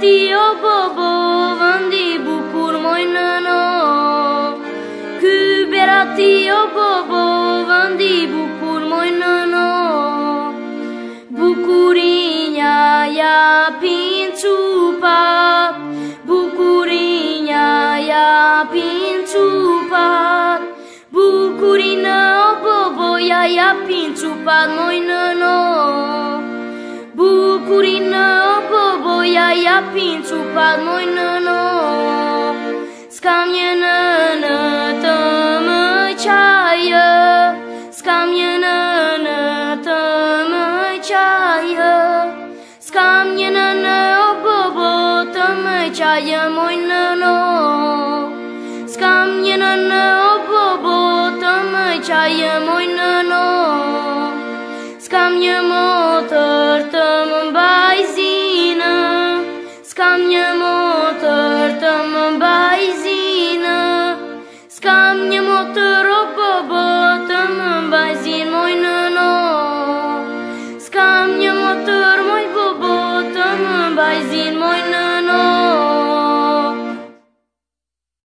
berarti bobo vandi bukur moinano. Ku berarti bobo vandi bukur moinano. Bukurinya ya pincupat, bukurinya ya pincupat, bukurina bobo ya pincupat moinano. Bukurina bobo ya pincupat moinano. Skamnya nana temecaya, skamnya nana temecaya, skamnya nana bobo temecaya moinano. Skamnya nana bobo temecaya moinano.